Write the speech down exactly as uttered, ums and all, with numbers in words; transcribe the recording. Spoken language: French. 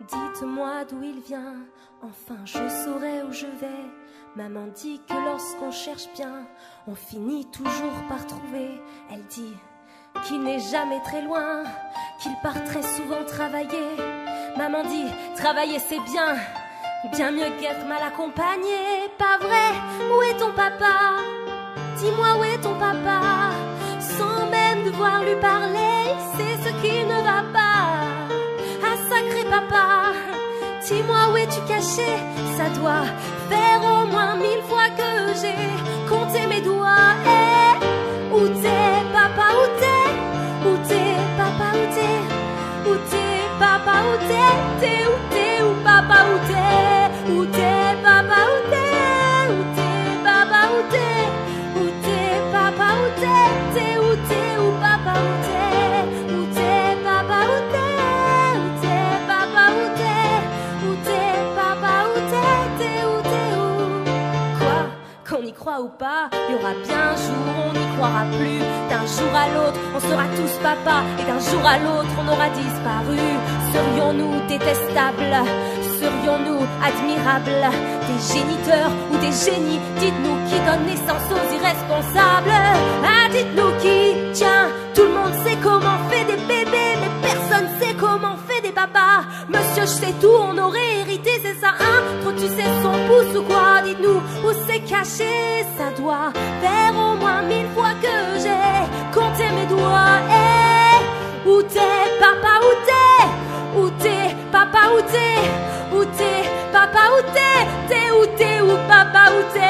dites-moi d'où il vient, enfin je saurai où je vais. Maman dit que lorsqu'on cherche bien, on finit toujours par trouver. Elle dit qu'il n'est jamais très loin, qu'il part très souvent travailler. Maman dit, travailler c'est bien, bien mieux qu'être mal accompagné. Pas vrai, où est ton papa? Dis-moi où est ton papa? Sans même devoir lui parler, c'est ce qui ne va pas. Ah sacré papa, dis-moi où es-tu caché? Ça doit faire au moins mille fois que j'ai compté mes doigts. Eh, où t'es papa, où t'es? Où t'es papa, où t'es? Où t'es papa, où t'es? T'es où t'es, où papa, où t'es? Où t'es papa, où t'es? Où t'es papa, où t'es? Où t'es papa, où t'es? T'es où t'es, où papa, où t'es? Où t'es papa, où t'es? Où t'es papa, où t'es? Où t'es papa, où t'es? T'es où, t'es où? Quoi? Qu'on y croit ou pas, il y aura bien un jour on n'y croira plus. D'un jour à l'autre, on sera tous papa, et d'un jour à l'autre, on aura disparu. Serions-nous détestables? Serions-nous admirables? Des géniteurs ou des génies? Dites-nous qui donne naissance aux irresponsables. Ah, dites-nous qui? Tiens, tout le monde sait comment on fait des bébés, mais personne sait comment on fait des papas. Monsieur, je sais tout, on aurait hérité, c'est ça, hein? Trop tu sais son pouce ou quoi? Dites-nous où c'est caché, ça doit faire au moins mille fois que j'ai compté mes doigts. Eh, où t'es papa, où t'es? Où t'es papa, où t'es? Où t'es papa, où t'es? T'es où t'es, où papa, où t'es?